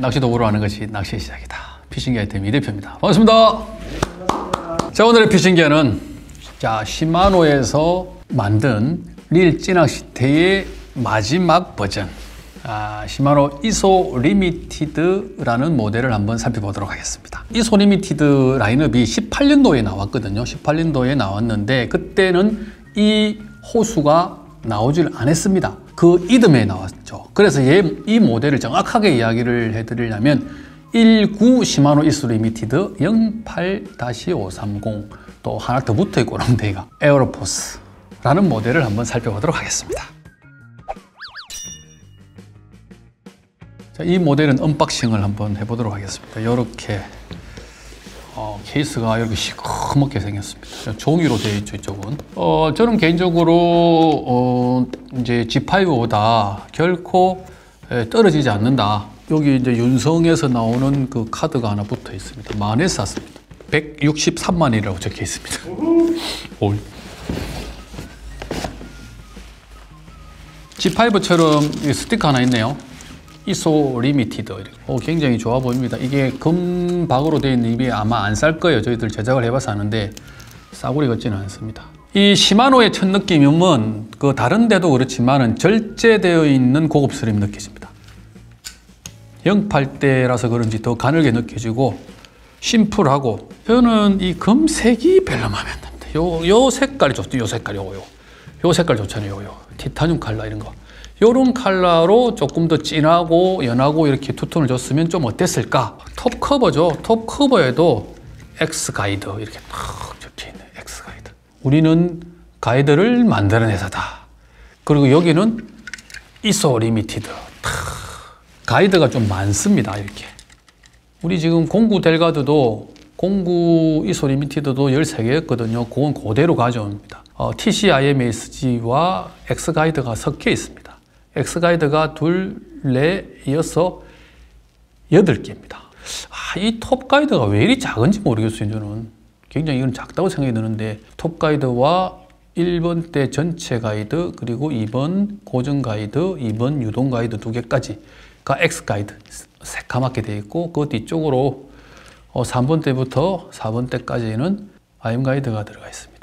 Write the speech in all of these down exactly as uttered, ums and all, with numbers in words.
낚시도 보러 가는 것이 낚시의 시작이다. 피싱기 아이템 이 대표입니다. 반갑습니다. 자, 오늘의 피싱기어는 자 시마노에서 만든 릴 찌낚시대의 마지막 버전, 아, 시마노 이소 리미티드라는 모델을 한번 살펴보도록 하겠습니다. 이소 리미티드 라인업이 십팔 년도에 나왔거든요. 십팔 년도에 나왔는데 그때는 이 호수가 나오질 않았습니다. 그 이듬해 나왔죠. 그래서 얘, 이 모델을 정확하게 이야기를 해드리려면 십구 시마노 이소 리미티드 영팔 오삼공 또 하나 더 붙어있고 롱데이가 에어로포스라는 모델을 한번 살펴보도록 하겠습니다. 자, 이 모델은 언박싱을 한번 해보도록 하겠습니다. 이렇게 어, 케이스가 이렇게 시커멓게 생겼습니다. 종이로 되어 있죠, 이쪽은. 어, 저는 개인적으로 어, 이제 지 파이브보다 결코 에, 떨어지지 않는다. 여기 이제 윤성에서 나오는 그 카드가 하나 붙어 있습니다. 만에 샀습니다. 백육십삼만 원이라고 적혀 있습니다. 오. 지 파이브처럼 스티커 하나 있네요. 이소 리미티드. 어, 굉장히 좋아 보입니다. 이게 금박으로 되어 있는 입이 아마 안 쌀 거예요. 저희들 제작을 해봐서 아는데 싸구려 같지는 않습니다. 이 시마노의 첫 느낌은 그 다른 데도 그렇지만은 절제되어 있는 고급스러움이 느껴집니다. 영팔 대라서 그런지 더 가늘게 느껴지고 심플하고, 저는 이 금색이 별로 마음에 안 듭니다. 요, 요 색깔이 좋죠. 요 색깔이 요요. 요 색깔 좋잖아요. 요, 요. 티타늄 컬러 이런 거. 요런 컬러로 조금 더 진하고 연하고 이렇게 투톤을 줬으면 좀 어땠을까? 톱 커버죠. 톱 커버에도 X 가이드 이렇게 탁 적혀있네. X 가이드. 우리는 가이드를 만드는 회사다. 그리고 여기는 이소 리미티드. 탁. 가이드가 좀 많습니다. 이렇게. 우리 지금 공구 델가드도 공구 이소 리미티드도 열세 개였거든요. 그건 그대로 가져옵니다. 어, 티씨 아이엠에이에스지와 X 가이드가 섞여 있습니다. X 가이드가 둘, 넷, 여섯, 여덟 개입니다. 아, 이 톱 가이드가 왜 이리 작은지 모르겠어요. 저는 굉장히 이건 작다고 생각이 드는데, 톱 가이드와 일 번 대 전체 가이드, 그리고 이 번 고정 가이드, 이 번 유동 가이드 두 개까지가 X 가이드 새까맣게 되어 있고, 그 뒤쪽으로 삼 번 대부터 사 번 대까지는 아이엠 가이드가 들어가 있습니다.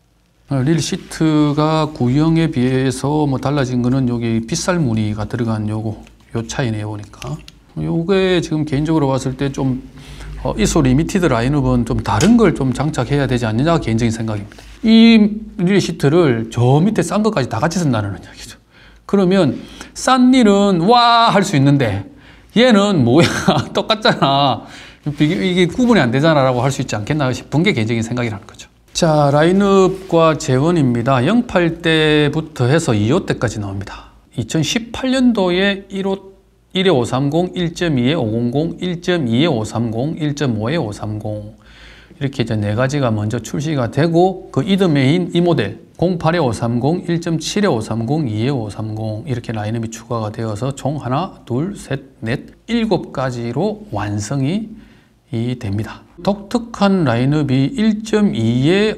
릴 시트가 구형에 비해서 뭐 달라진 거는 여기 빗살 무늬가 들어간 요거, 요 차이네요, 보니까. 요게 지금 개인적으로 봤을 때 좀 어, 이소 리미티드 라인업은 좀 다른 걸 좀 장착해야 되지 않느냐가 개인적인 생각입니다. 이 릴 시트를 저 밑에 싼 것까지 다 같이 쓴다는 이야기죠. 그러면 싼 릴은 와 할 수 있는데 얘는 뭐야 똑같잖아, 이게, 이게 구분이 안 되잖아 라고 할 수 있지 않겠나 싶은 게 개인적인 생각이라는 거죠. 자, 라인업과 재원입니다. 영팔 대부터 해서 이십오 대까지 나옵니다. 이천십팔 년도에 일에 오삼공, 일 점 이에 오공공, 일 점 이에 오삼공, 일 점 오에 오삼공 이렇게 이제 네 가지가 먼저 출시가 되고, 그 이듬해인 이 모델 공팔에 오삼공, 일 점 칠에 오삼공, 이에 오삼공 이렇게 라인업이 추가가 되어서 총 하나, 둘, 셋, 넷, 일곱 가지로 완성이 이 됩니다. 독특한 라인업이 일 점 이에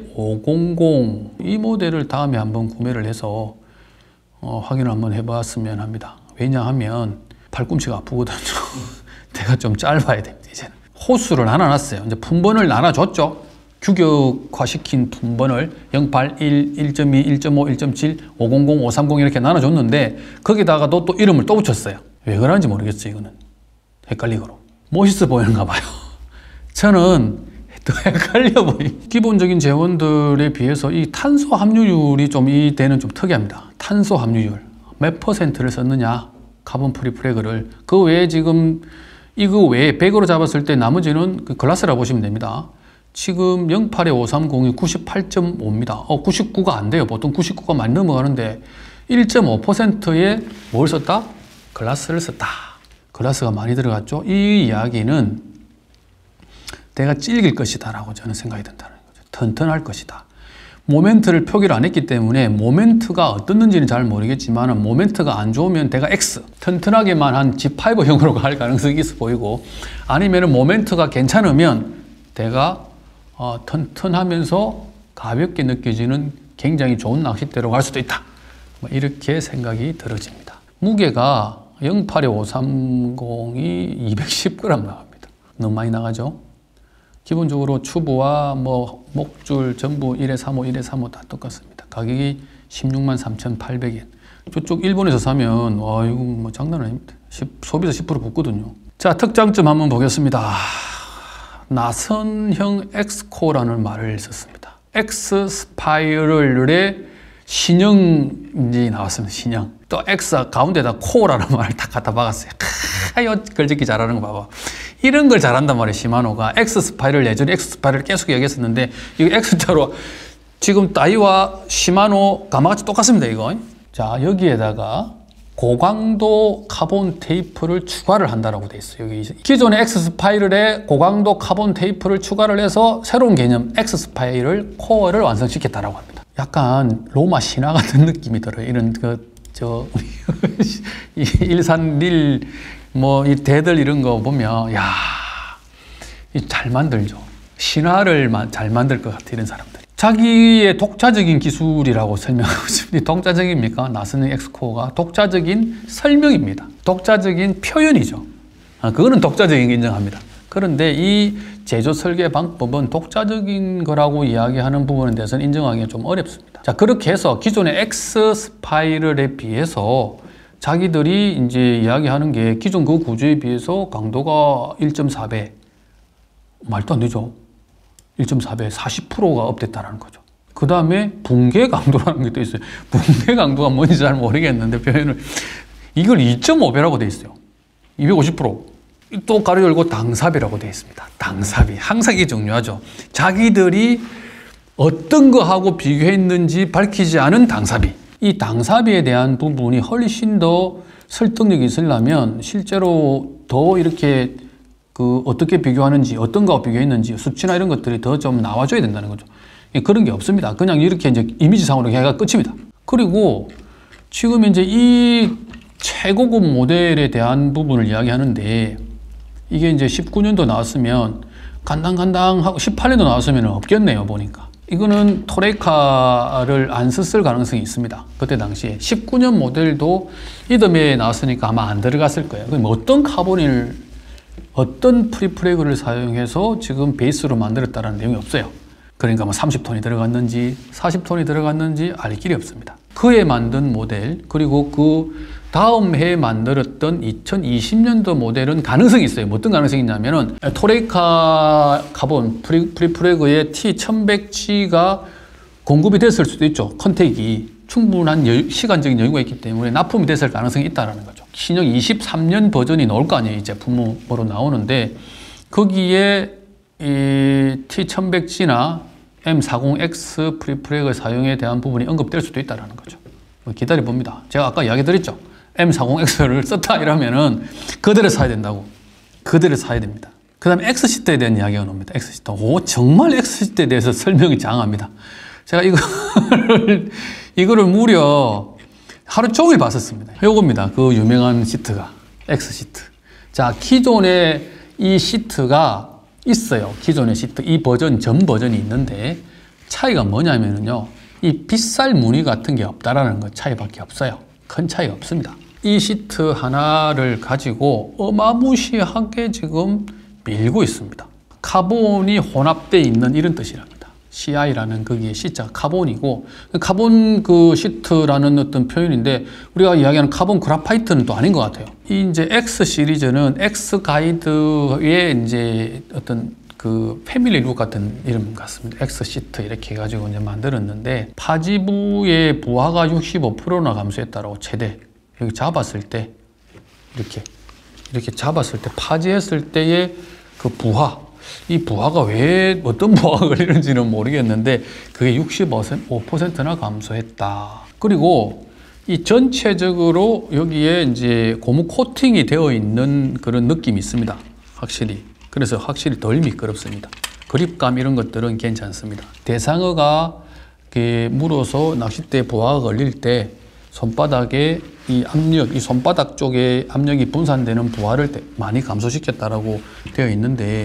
오공공 이 모델을 다음에 한번 구매를 해서 어, 확인을 한번 해봤으면 합니다. 왜냐하면 팔꿈치가 아프거든요. 내가 좀 짧아야 됩니다. 이제는 호수를 나눠놨어요. 이제 품번을 나눠줬죠. 규격화시킨 품번을 영팔, 일, 일 점 이, 일 점 오, 일 점 칠, 오공공, 오삼공 이렇게 나눠줬는데 거기다가도 또 이름을 또 붙였어요. 왜 그런지 모르겠어요. 이거는 헷갈리고 멋있어 보이는가 봐요. 저는 더 헷갈려 보이. 기본적인 재원들에 비해서 이 탄소 함유율이 좀 이 대는 좀 특이합니다. 탄소 함유율 몇 퍼센트를 썼느냐, 카본 프리 프레그를. 그 외에 지금 이거 외에 백으로 잡았을 때 나머지는 그 글라스라고 보시면 됩니다. 지금 영팔에 오삼공이 구십팔 점 오입니다. 어, 구십구가 안 돼요. 보통 구십구가 많이 넘어가는데 일 점 오 퍼센트에 뭘 썼다? 글라스를 썼다. 글라스가 많이 들어갔죠. 이 이야기는 내가 질길 것이다 라고 저는 생각이 든다는 거죠. 튼튼할 것이다. 모멘트를 표기를 안 했기 때문에 모멘트가 어떻는지는 잘 모르겠지만 모멘트가 안 좋으면 내가 X, 튼튼하게만 한 지 파이브형으로 갈 가능성이 있어 보이고, 아니면 모멘트가 괜찮으면 내가 어, 튼튼하면서 가볍게 느껴지는 굉장히 좋은 낚싯대로 갈 수도 있다. 이렇게 생각이 들어집니다. 무게가 영팔 오삼공이 이백십 그램 나갑니다. 너무 많이 나가죠? 기본적으로 튜브와 뭐 목줄 전부 일 회 삼 호, 일 회 삼 호 다 똑같습니다. 가격이 십육만 삼천팔백 엔. 저쪽 일본에서 사면 와 이거 뭐 장난 아닙니다. 소비자 십 퍼센트 붙거든요. 자, 특장점 한번 보겠습니다. 나선형 엑스코어라는 말을 썼습니다. X 스파이럴의 신형이 나왔습니다. 신형. 또 X 가운데다 코어라는 말을 딱 갖다 박았어요. 크, 글짓기 잘하는 거 봐봐. 이런 걸 잘한단 말이에요. 시마노가 X 스파이럴, 예전에 X 스파이럴 계속 얘기했었는데 이거 X자로 지금 다이와 시마노 가마같이 똑같습니다. 이거. 자, 여기에다가 고강도 카본 테이프를 추가를 한다라고 돼 있어요. 여기 기존의 X 스파이럴에 고강도 카본 테이프를 추가를 해서 새로운 개념 X 스파이럴 코어를 완성시켰다라고 합니다. 약간 로마 신화 같은 느낌이 들어요. 이런 그 저 일산릴 뭐 이 대들 이런 거 보면 야, 잘 만들죠. 신화를 잘 만들 것 같아 이런 사람들이. 자기의 독자적인 기술이라고 설명하고 있습니다. 독자적입니까? 나선형 엑스코어가 독자적인 설명입니다. 독자적인 표현이죠. 아, 그거는 독자적인 게 인정합니다. 그런데 이 제조 설계 방법은 독자적인 거라고 이야기하는 부분에 대해서는 인정하기가 좀 어렵습니다. 자, 그렇게 해서 기존의 X 스파이럴에 비해서 자기들이 이제 이야기하는 게 기존 그 구조에 비해서 강도가 일 점 사 배, 말도 안 되죠. 일 점 사 배, 사십 퍼센트가 업됐다는 거죠. 그 다음에 붕괴 강도라는 게 또 있어요. 붕괴 강도가 뭔지 잘 모르겠는데 표현을 이걸 이 점 오 배라고 돼 있어요. 이백오십 퍼센트. 또 가로 열고 당삽이라고 되어 있습니다. 당삽이. 항상 이게 중요하죠. 자기들이 어떤 거하고 비교했는지 밝히지 않은 당삽이. 이 당삽이에 대한 부분이 훨씬 더 설득력이 있으려면 실제로 더 이렇게 그 어떻게 비교하는지, 어떤 거하고 비교했는지 수치나 이런 것들이 더 좀 나와줘야 된다는 거죠. 그런 게 없습니다. 그냥 이렇게 이제 이미지상으로 해가 끝입니다. 그리고 지금 이제 이 최고급 모델에 대한 부분을 이야기하는데 이게 이제 십구 년도 나왔으면 간당간당하고 십팔 년도 나왔으면 없겠네요, 보니까. 이거는 토레카를 안 썼을 가능성이 있습니다. 그때 당시에. 십구 년 모델도 이듬해에 나왔으니까 아마 안 들어갔을 거예요. 그럼 어떤 카본을, 어떤 프리프레그를 사용해서 지금 베이스로 만들었다는 내용이 없어요. 그러니까 뭐 삼십 톤이 들어갔는지 사십 톤이 들어갔는지 알 길이 없습니다. 그해 만든 모델, 그리고 그 다음 해에 만들었던 이천이십 년도 모델은 가능성이 있어요. 뭐 어떤 가능성이 있냐면은 토레카 카본 프리, 프리프레그의 티 천백 지가 공급이 됐을 수도 있죠. 컨택이 충분한 여유, 시간적인 여유가 있기 때문에 납품이 됐을 가능성이 있다는 거죠. 신형 이십삼 년 버전이 나올 거 아니에요. 이 제품으로 나오는데 거기에 이 티 천백 지나 엠 사십 엑스 프리프레그 사용에 대한 부분이 언급될 수도 있다는 거죠. 기다려 봅니다. 제가 아까 이야기 드렸죠. 엠 사십 엑스를 썼다 이러면은 그대로 사야 된다고. 그대로 사야 됩니다. 그 다음에 X시트에 대한 이야기가 나옵니다. X시트. 오, 정말 X시트에 대해서 설명이 장합니다. 제가 이거를, 이거를 무려 하루 종일 봤었습니다. 요겁니다. 그 유명한 시트가. X시트. 자, 기존에 이 시트가 있어요. 기존의 시트. 이 버전, 전 버전이 있는데 차이가 뭐냐면요. 이 빗살 무늬 같은 게 없다라는 것 차이밖에 없어요. 큰 차이가 없습니다. 이 시트 하나를 가지고 어마무시하게 지금 밀고 있습니다. 카본이 혼합되어 있는 이런 뜻이랍니다. 씨아이라는 거기에 C자가 카본이고, 카본 그 시트라는 어떤 표현인데 우리가 이야기하는 카본 그라파이트는 또 아닌 것 같아요. 이 이제 X 시리즈는 X 가이드의 이제 어떤 그 패밀리 룩 같은 이름 같습니다. X 시트 이렇게 해가지고 이제 만들었는데 파지부의 부하가 육십오 퍼센트나 감소했다라고 최대. 여기 잡았을 때 이렇게 이렇게 잡았을 때 파지했을 때의 그 부하, 이 부하가 왜 어떤 부하가 걸리는지는 모르겠는데 그게 육십오 퍼센트나 감소했다. 그리고 이 전체적으로 여기에 이제 고무 코팅이 되어 있는 그런 느낌이 있습니다. 확실히. 그래서 확실히 덜 미끄럽습니다. 그립감 이런 것들은 괜찮습니다. 대상어가 물어서 낚싯대에 부하가 걸릴 때 손바닥에 이 압력, 이 손바닥 쪽에 압력이 분산되는 부하를 많이 감소시켰다라고 되어 있는데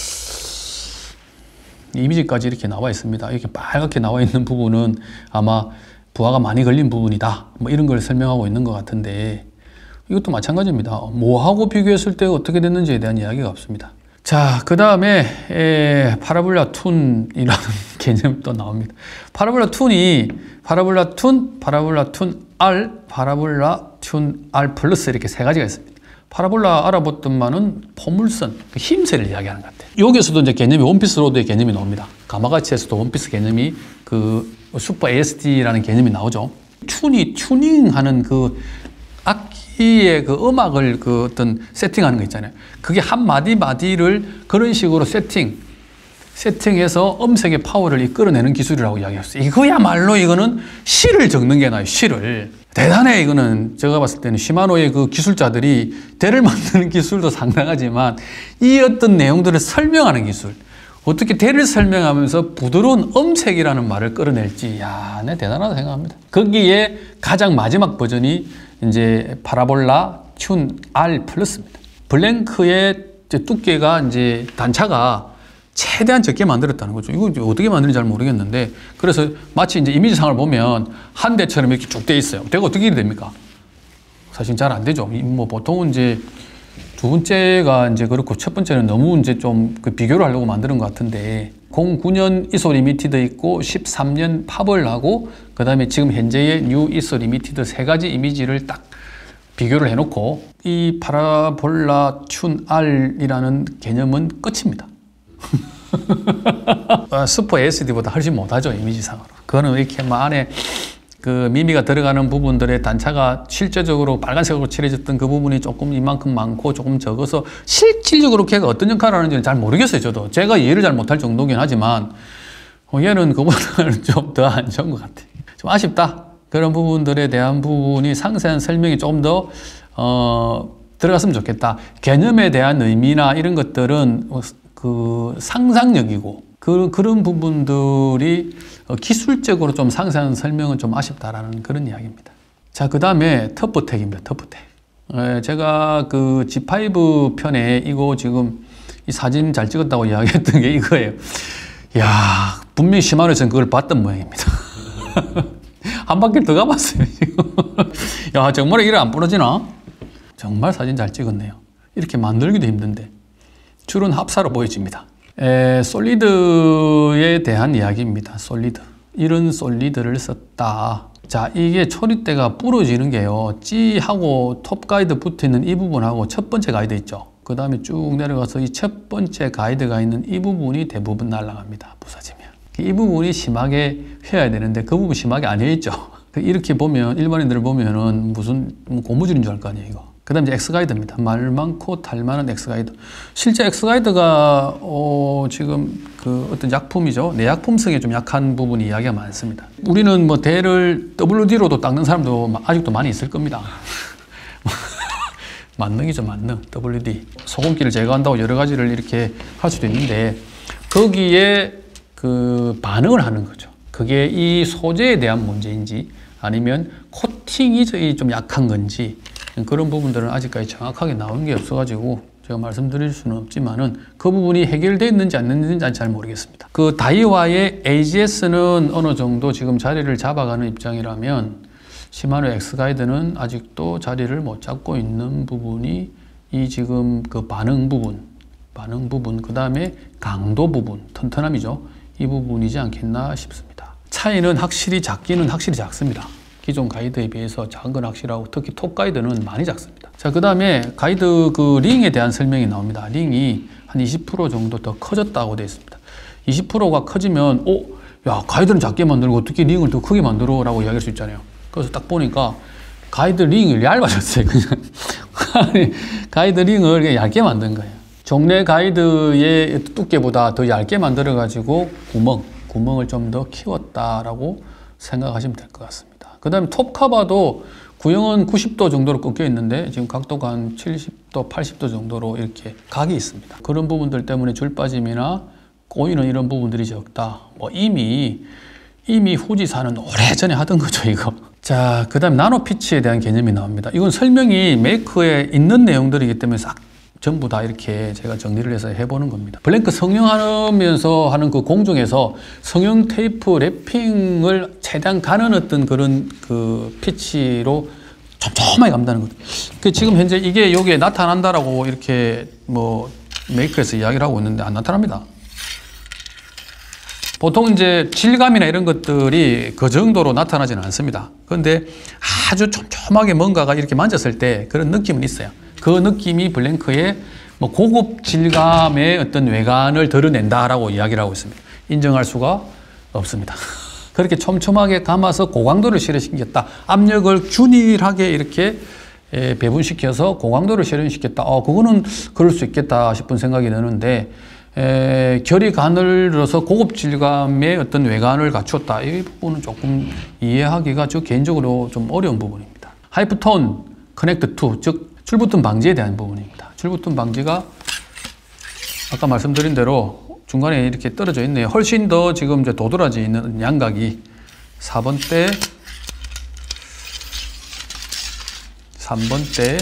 이미지까지 이렇게 나와 있습니다. 이렇게 빨갛게 나와 있는 부분은 아마 부하가 많이 걸린 부분이다. 뭐 이런 걸 설명하고 있는 것 같은데 이것도 마찬가지입니다. 뭐하고 비교했을 때 어떻게 됐는지에 대한 이야기가 없습니다. 자, 그 다음에 파라볼라 툰이라는 개념도 나옵니다. 파라볼라 툰이 파라볼라 툰, 파라볼라 툰 R, 파라볼라 툰 R 플러스 이렇게 세 가지가 있습니다. 파라볼라 알아봤더만은 포물선, 힘새를 이야기하는 것 같아요. 여기서도 이제 개념이 원피스 로드의 개념이 나옵니다. 가마가치에서도 원피스 개념이 그 슈퍼 에이에스디라는 개념이 나오죠. 툰이 튜닝하는 그 악기의 그 음악을 그 어떤 세팅하는 거 있잖아요. 그게 한 마디 마디를 그런 식으로 세팅, 세팅해서 음색의 파워를 이끌어내는 기술이라고 이야기했어요. 이거야말로 이거는 시를 적는 게 나아요. 시를. 대단해. 이거는 제가 봤을 때는 시마노의 그 기술자들이 대를 만드는 기술도 상당하지만 이 어떤 내용들을 설명하는 기술, 어떻게 대를 설명하면서 부드러운 음색이라는 말을 끌어낼지, 야, 내 대단하다 생각합니다. 거기에 가장 마지막 버전이 이제 파라볼라 튠 R 플러스입니다. 블랭크의 두께가 이제 단차가 최대한 적게 만들었다는 거죠. 이거 어떻게 만드는지 잘 모르겠는데, 그래서 마치 이제 이미지상을 보면 한 대처럼 이렇게 쭉 돼 있어요. 대가 어떻게 이렇게 됩니까? 사실 잘 안 되죠. 뭐 보통은 이제 두 번째가 이제 그렇고 첫 번째는 너무 이제 좀 그 비교를 하려고 만드는 것 같은데, 공구 년 이소 리미티드 있고 십삼 년 팝을하고 그 다음에 지금 현재의 뉴 이소 리미티드 세 가지 이미지를 딱 비교를 해놓고 이 파라볼라 튠 R이라는 개념은 끝입니다. 슈퍼 에이에스디보다 훨씬 못하죠, 이미지상으로. 그거는 이렇게 막 안에 그 미미가 들어가는 부분들의 단차가 실제적으로 빨간색으로 칠해졌던 그 부분이 조금 이만큼 많고 조금 적어서 실질적으로 걔가 어떤 역할을 하는지는 잘 모르겠어요, 저도. 제가 이해를 잘 못할 정도긴 하지만 얘는 그보다는 좀 더 안 좋은 것 같아요. 좀 아쉽다. 그런 부분들에 대한 부분이 상세한 설명이 조금 더 어, 들어갔으면 좋겠다. 개념에 대한 의미나 이런 것들은 그 상상력이고 그, 그런 부분들이 기술적으로 좀 상세한 설명은 좀 아쉽다라는 그런 이야기입니다. 자, 그 다음에 터프텍입니다. 터프텍. 에, 제가 그 지 파이브 편에 이거 지금 이 사진 잘 찍었다고 이야기했던 게 이거예요. 이야, 분명히 시마노에서는 그걸 봤던 모양입니다. 한 바퀴 더 가봤어요, 지금. 야, 정말 이래 안 부러지나? 정말 사진 잘 찍었네요. 이렇게 만들기도 힘든데. 줄은 합사로 보여집니다. 에, 솔리드에 대한 이야기입니다. 솔리드. 이런 솔리드를 썼다. 자, 이게 초리대가 부러지는 게요. G하고 톱 가이드 붙어 있는 이 부분하고 첫 번째 가이드 있죠. 그 다음에 쭉 내려가서 이 첫 번째 가이드가 있는 이 부분이 대부분 날아갑니다. 부서지면. 이 부분이 심하게 휘어야 되는데 그 부분 심하게 안 휘어있죠. 이렇게 보면 일반인들을 보면은 무슨 고무줄인 줄 알 거 아니에요, 이거. 그 다음에 이제 X가이드입니다. 말 많고 탈 많은 X가이드. 실제 X가이드가, 어, 지금 그 어떤 약품이죠. 내약품성에 좀 약한 부분이 이야기가 많습니다. 우리는 뭐 대를 더블유디로도 닦는 사람도 아직도 많이 있을 겁니다. 만능이죠, 만능. 더블유디. 소금기를 제거한다고 여러 가지를 이렇게 할 수도 있는데, 거기에 그 반응을 하는 거죠. 그게 이 소재에 대한 문제인지, 아니면 코팅이 좀 약한 건지, 그런 부분들은 아직까지 정확하게 나온 게 없어가지고 제가 말씀드릴 수는 없지만은 그 부분이 해결되어 있는지 안 됐는지 잘 모르겠습니다. 그 다이와의 에이지에스는 어느 정도 지금 자리를 잡아가는 입장이라면 시마노 X가이드는 아직도 자리를 못 잡고 있는 부분이 이 지금 그 반응 부분, 반응 부분, 그 다음에 강도 부분, 튼튼함이죠. 이 부분이지 않겠나 싶습니다. 차이는 확실히 작기는 확실히 작습니다. 기존 가이드에 비해서 작은 건 확실하고 특히 톱 가이드는 많이 작습니다. 자, 그 다음에 가이드 그 링에 대한 설명이 나옵니다. 링이 한 이십 퍼센트 정도 더 커졌다고 되어 있습니다. 이십 퍼센트가 커지면, 오, 야, 가이드는 작게 만들고 어떻게 링을 더 크게 만들어? 라고 이야기할 수 있잖아요. 그래서 딱 보니까 가이드 링을 얇아졌어요. 그냥. 가이드 링을 그냥 얇게 만든 거예요. 종래 가이드의 두께보다 더 얇게 만들어가지고 구멍, 구멍을 좀 더 키웠다라고 생각하시면 될 것 같습니다. 그 다음에 톱 커버도 구형은 구십 도 정도로 꺾여 있는데 지금 각도가 한 칠십 도, 팔십 도 정도로 이렇게 각이 있습니다. 그런 부분들 때문에 줄 빠짐이나 꼬이는 이런 부분들이 적다. 뭐 이미 이미 후지사는 오래전에 하던 거죠, 이거. 자, 그 다음에 나노 피치에 대한 개념이 나옵니다. 이건 설명이 메이커에 있는 내용들이기 때문에 싹 전부 다 이렇게 제가 정리를 해서 해보는 겁니다. 블랭크 성형하면서 하는 그 공정에서 성형 테이프 랩핑을 최대한 가는 어떤 그런 그 피치로 촘촘하게 감다는 거죠. 그 지금 현재 이게 여기에 나타난다라고 이렇게 뭐 메이커에서 이야기를 하고 있는데 안 나타납니다. 보통 이제 질감이나 이런 것들이 그 정도로 나타나지는 않습니다. 그런데 아주 촘촘하게 뭔가가 이렇게 만졌을 때 그런 느낌은 있어요. 그 느낌이 블랭크의 뭐 고급 질감의 어떤 외관을 드러낸다라고 이야기를 하고 있습니다. 인정할 수가 없습니다. 그렇게 촘촘하게 감아서 고강도를 실현시켰다. 압력을 균일하게 이렇게 배분시켜서 고강도를 실현시켰다. 어, 그거는 그럴 수 있겠다 싶은 생각이 드는데 에, 결이 가늘어서 고급 질감의 어떤 외관을 갖추었다. 이 부분은 조금 이해하기가 저 개인적으로 좀 어려운 부분입니다. 하이프톤 커넥트 투, 즉 출부튼 방지에 대한 부분입니다. 출부튼 방지가 아까 말씀드린 대로 중간에 이렇게 떨어져 있네요. 훨씬 더 지금 이제 도드라져 있는 양각이 사 번대, 삼 번대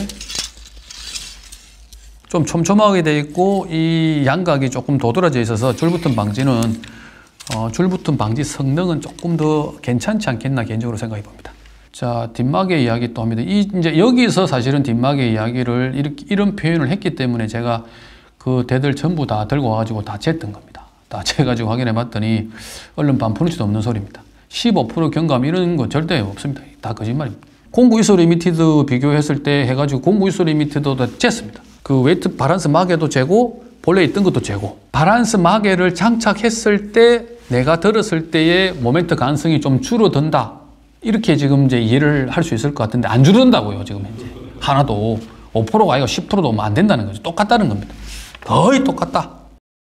좀 촘촘하게 되어 있고 이 양각이 조금 도드라져 있어서 줄부튼 방지는 어, 줄부튼 방지 성능은 조금 더 괜찮지 않겠나 개인적으로 생각해 봅니다. 자, 뒷마개 이야기 또 합니다. 이 이제 여기서 사실은 뒷마개 이야기를 이렇게 이런 표현을 했기 때문에 제가 그 대들 전부 다 들고 와가지고 다 쟀던 겁니다. 다 재가지고 확인해 봤더니 얼른 반푼치도 없는 소리입니다. 십오 퍼센트 경감 이런 거 절대 없습니다. 다 거짓말입니다. 공구 이소 리미티드 비교했을 때 해가지고 공구 이소 리미티드도 다 쟀습니다. 그 웨이트 바란스 마개도 재고 본래 있던 것도 재고 바란스 마개를 장착했을 때 내가 들었을 때의 모멘트 가능성이 좀 줄어든다. 이렇게 지금 이제 이해를 할 수 있을 것 같은데 안 줄어든다고요. 지금 현재 하나도 오 퍼센트가 아니고 십 퍼센트도 안 된다는 거죠. 똑같다는 겁니다. 거의 똑같다.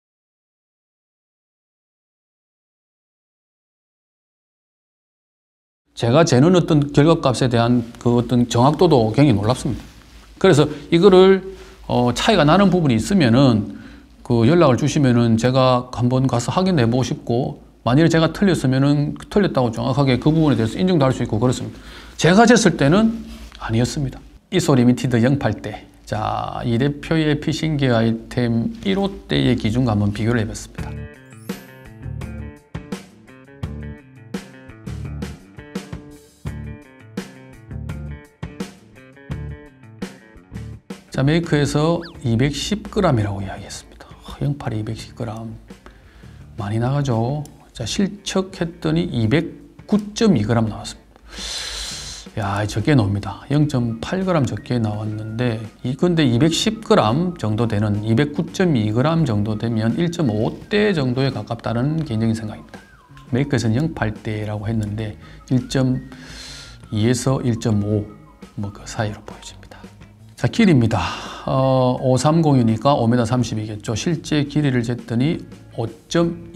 제가 재는 어떤 결과값에 대한 그 어떤 정확도도 굉장히 놀랍습니다. 그래서 이거를 어 차이가 나는 부분이 있으면은 그 연락을 주시면은 제가 한번 가서 확인해 보고 싶고 만일에 제가 틀렸으면은 틀렸다고 정확하게 그 부분에 대해서 인정도 할 수 있고 그렇습니다. 제가 쟀을 때는 아니었습니다. 이소 리미티드 영팔 대. 자, 이 대표의 피싱기 아이템 일 호대의 기준과 한번 비교를 해봤습니다. 자, 메이커에서 이백십 그램이라고 이야기했습니다. 영팔이 이백십 그램 많이 나가죠. 자, 실측했더니 이백구 점 이 그램 나왔습니다. 야, 적게 나옵니다. 영 점 팔 그램 적게 나왔는데 이 근데 이백십 그램 정도 되는 이백구 점 이 그램 정도 되면 일 점 오 대 정도에 가깝다는 개인적인 생각입니다. 메이커에서는 영팔 대라고 했는데 일 점 이에서 일 점 오 뭐 그 사이로 보여집니다. 자, 길이입니다. 어, 오백삼십이니까 오 미터 삼십이겠죠. 실제 길이를 쟀더니 오 점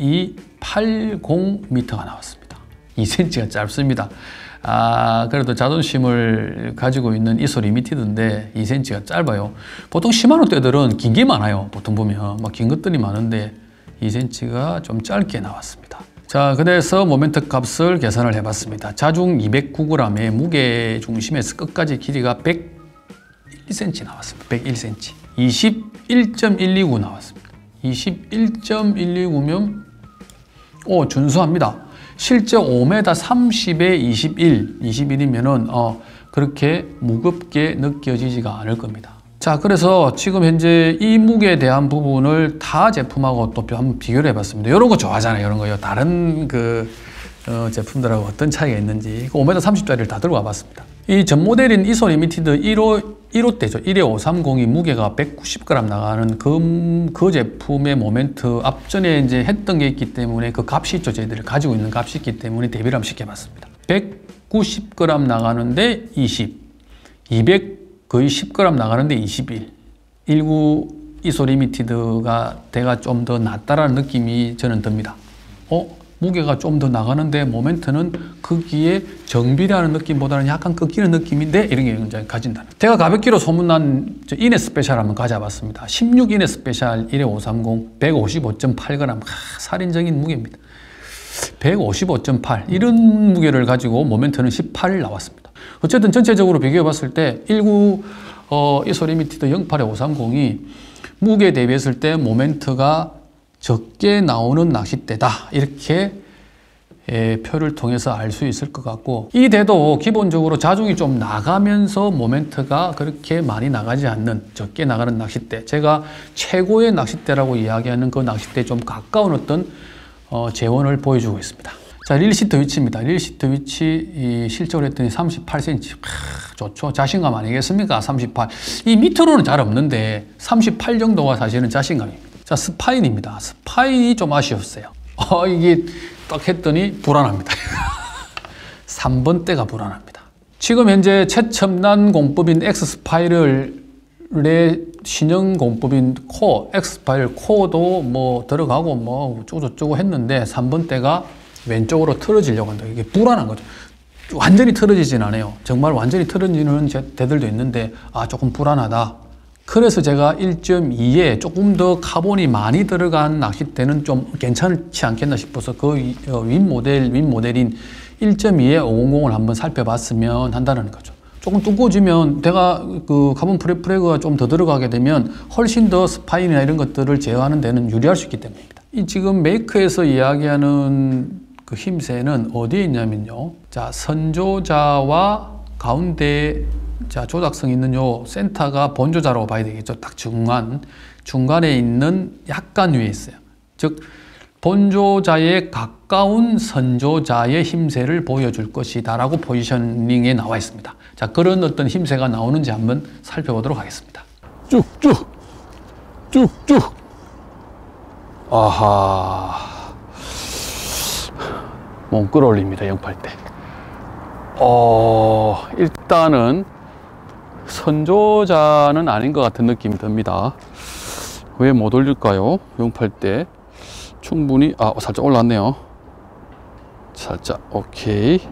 이팔공 미터가 나왔습니다. 이 센티미터가 짧습니다. 아, 그래도 자존심을 가지고 있는 이소 리미티드인데 이 센티미터가 짧아요. 보통 시마노 때들은 긴 게 많아요. 보통 보면 막 긴 것들이 많은데 이 센티미터가 좀 짧게 나왔습니다. 자, 그래서 모멘트 값을 계산을 해봤습니다. 자중 이백구 그램의 무게 중심에서 끝까지 길이가 백일 센티미터 나왔습니다. 백일 센티미터. 이십일 점 일이구 나왔습니다. 이십일 점 일이구면 오, 준수합니다. 실제 오 미터 삼십에 이십일, 이십일이면은 어, 그렇게 무겁게 느껴지지가 않을 겁니다. 자, 그래서 지금 현재 이 무게에 대한 부분을 타 제품하고 또 한번 비교를 해봤습니다. 이런 거 좋아하잖아요. 이런 거요. 다른 그 어, 제품들하고 어떤 차이가 있는지 오 미터 삼십짜리를 다 들고 와봤습니다. 이 전 모델인 이소 리미티드 일 호, 일 호대죠. 일 회 오백삼십이 무게가 백구십 그램 나가는 그, 그 제품의 모멘트 앞전에 이제 했던 게 있기 때문에 그 값이 있죠. 저희들이 가지고 있는 값이 있기 때문에 대비를 한번 시켜봤습니다. 백구십 그램 나가는데 이십, 이백 거의 십 그램 나가는데 이십일. 일구 이소 리미티드가 대가 좀 더 낫다라는 느낌이 저는 듭니다. 어? 무게가 좀 더 나가는데 모멘트는 크기에 정비라는 느낌보다는 약간 꺾이는 느낌인데 이런 게 굉장히 가진다는. 제가 가볍기로 소문난 이네 스페셜 한번 가져봤습니다. 십육 이네 스페셜 일 회 오백삼십 백오십오 점 팔 그램. 하, 살인적인 무게입니다. 백오십오 점 팔 이런 무게를 가지고 모멘트는 십팔 나왔습니다. 어쨌든 전체적으로 비교해 봤을 때 일구 어, 이소 리미티드 영팔 회 오백삼십이 무게 대비했을 때 모멘트가 적게 나오는 낚싯대다 이렇게 표를 통해서 알 수 있을 것 같고, 이 대도 기본적으로 자중이 좀 나가면서 모멘트가 그렇게 많이 나가지 않는 적게 나가는 낚싯대, 제가 최고의 낚싯대라고 이야기하는 그 낚싯대에 좀 가까운 어떤 어, 재원을 보여주고 있습니다. 자, 릴시트 위치입니다. 릴시트 위치 이 실적을 했더니 삼십팔 센티미터. 크, 좋죠. 자신감 아니겠습니까? 삼십팔. 이 밑으로는 잘 없는데 삼십팔 정도가 사실은 자신감입니다. 자, 스파인입니다. 스파인이 좀 아쉬웠어요. 어, 이게 딱 했더니 불안합니다. 삼 번대가 불안합니다. 지금 현재 최첨단 공법인 엑스스파이럴의 신형 공법인 코어, 엑스스파이럴 코어도 뭐 들어가고 뭐 어쩌고저쩌고 했는데 삼 번대가 왼쪽으로 틀어지려고 한다. 이게 불안한 거죠. 완전히 틀어지진 않아요. 정말 완전히 틀어지는 대들도 있는데 아, 조금 불안하다. 그래서 제가 일 점 이에 조금 더 카본이 많이 들어간 낚싯대는 좀 괜찮지 않겠나 싶어서 그 윗 모델, 윗 모델인 일 점 이의 오백을 한번 살펴봤으면 한다는 거죠. 조금 두꺼워지면 내가 그 카본 프레프레그가 좀 더 들어가게 되면 훨씬 더 스파인이나 이런 것들을 제어하는 데는 유리할 수 있기 때문입니다. 이 지금 메이크에서 이야기하는 그 힘새는 어디에 있냐면요. 자, 선조자와 가운데 자, 조작성 있는 요 센터가 본조자라고 봐야 되겠죠. 딱 중간, 중간에 있는 약간 위에 있어요. 즉, 본조자에 가까운 선조자의 힘새를 보여줄 것이다 라고 포지셔닝에 나와 있습니다. 자, 그런 어떤 힘새가 나오는지 한번 살펴보도록 하겠습니다. 쭉쭉, 쭉쭉. 아하. 몸 끌어올립니다. 영팔 대. 어, 일단은 선조자는 아닌 것 같은 느낌이 듭니다. 왜 못 올릴까요? 영팔 대 충분히 아 살짝 올랐네요. 살짝 오케이.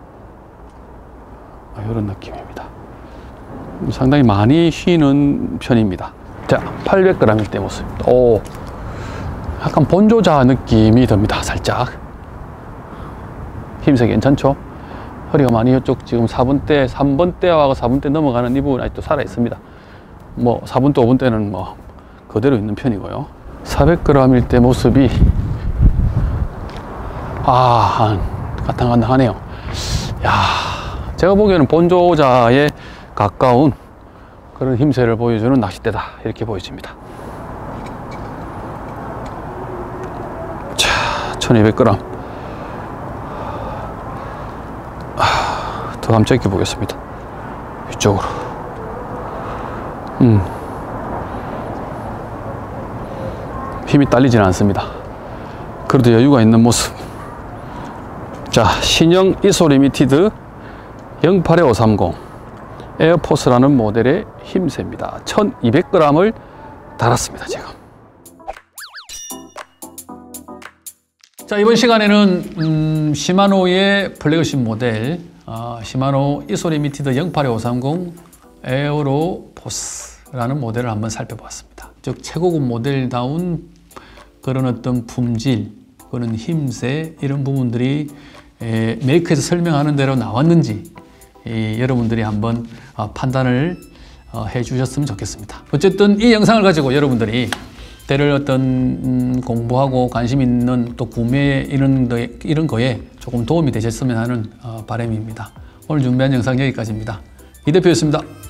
아, 이런 느낌입니다. 상당히 많이 쉬는 편입니다. 자, 팔백 그램일 때 모습. 오, 약간 본조자 느낌이 듭니다. 살짝 힘새 괜찮죠? 허리가 많이 이쪽 지금 사 번대, 삼 번대와 사 번대 넘어가는 이 부분 아직도 살아 있습니다. 뭐 사 번대, 오 번대는 뭐 그대로 있는 편이고요. 사백 그램일 때 모습이 아, 가탕가탕하네요. 야, 제가 보기에는 본조자에 가까운 그런 힘새를 보여주는 낚싯대다 이렇게 보여집니다. 자, 천이백 그램. 더 감짝게 보겠습니다. 이쪽으로. 음. 힘이 딸리지는 않습니다. 그래도 여유가 있는 모습. 자, 신형 이소 리미티드 영팔 오삼공 에어포스라는 모델의 힘새입니다. 천이백 그램을 달았습니다, 지금. 자, 이번 시간에는 음, 시마노의 플래그십 모델 어, 시마노 이소 리미티드 영팔 오삼공 에어로포스라는 모델을 한번 살펴보았습니다. 즉 최고급 모델다운 그런 어떤 품질, 그런 힘새 이런 부분들이 에, 메이크에서 설명하는 대로 나왔는지 이, 여러분들이 한번 어, 판단을 어, 해 주셨으면 좋겠습니다. 어쨌든 이 영상을 가지고 여러분들이 대를 어떤 음, 공부하고 관심 있는 또 구매 이런, 이런 거에 조금 도움이 되셨으면 하는 어, 바람입니다. 오늘 준비한 영상 여기까지입니다. 이 대표였습니다.